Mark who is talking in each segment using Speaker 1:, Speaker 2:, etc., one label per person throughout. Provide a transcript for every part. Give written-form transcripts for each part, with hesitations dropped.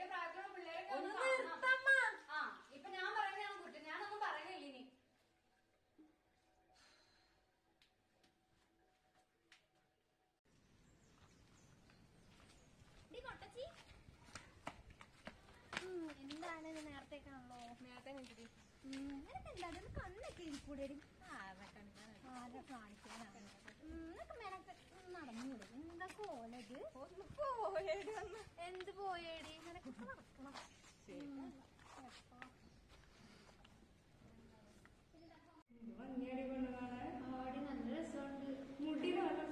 Speaker 1: നിന്റെ പ്രായത്തിലുള്ള പിള്ളേരൊക്കെ ഇപ്പൊ ഞാൻ പറയുന്നതാണ് കുറ്റം. ഞാനൊന്നും പറയുന്നില്ല ഇനി.
Speaker 2: എന്താണ് നേരത്തേക്കാണല്ലോ നേരത്തെ കിട്ടി എന്താ കണ്ണൊക്കെ കൂടെ കാണിക്കാനാണ് നടന്നൂടെ എന്താ പോയത് എന്ത് പോയേടി നിനക്ക് നടക്കണം ആടി നല്ല രസമുണ്ട് മുടി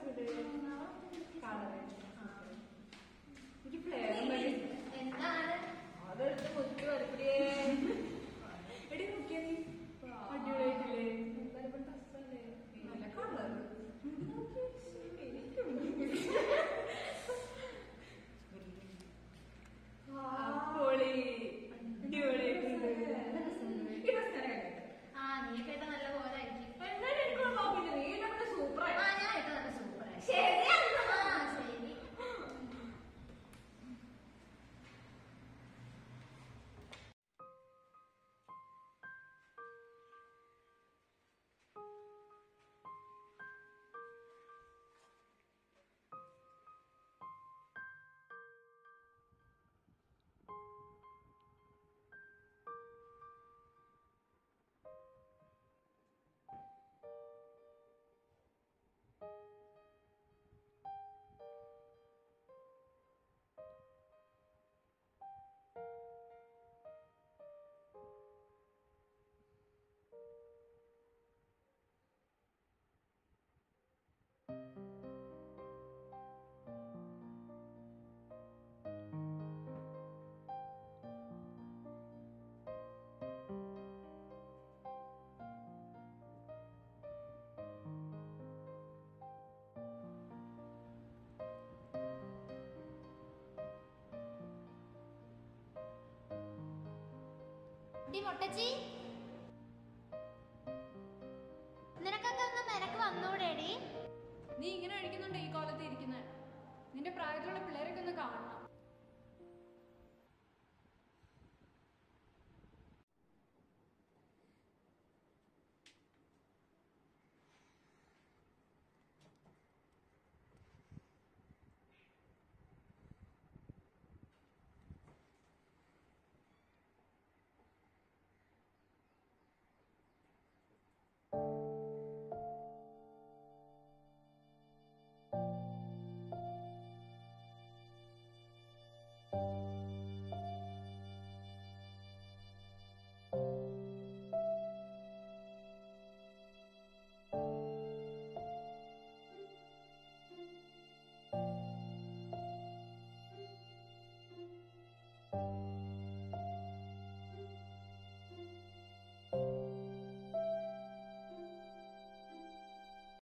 Speaker 2: എന്താണ്
Speaker 1: അതെടുത്ത് മുറ്റി വരപ്പിടിയേ എടി നോക്കിയാ നീ അടിപൊളിയായിട്ടില്ലേ ഡ്രസ്സല്ലേ നല്ല കളർ പൊളി അടിപൊളിയായിട്ടുണ്ട്.
Speaker 2: നീയൊക്കെ ഇട്ട നല്ല പോലെ ആയിരിക്കും
Speaker 1: നീ നമ്മുടെ സൂപ്പറായി.
Speaker 2: ഞാൻ ഇട്ട നല്ല സൂപ്പറായി.
Speaker 1: ശരി.
Speaker 2: മൊട്ടച്ചി നിനക്കൊക്കെ ഒന്ന് മെനക്ക് വന്നൂടേടി.
Speaker 1: നീ ഇങ്ങനെ അടിക്കുന്നുണ്ട് ഈ കോലത്ത് ഇരിക്കുന്നത്. നിന്റെ പ്രായത്തിലുള്ള പിള്ളേരൊക്കെ ഒന്ന് കാണണം.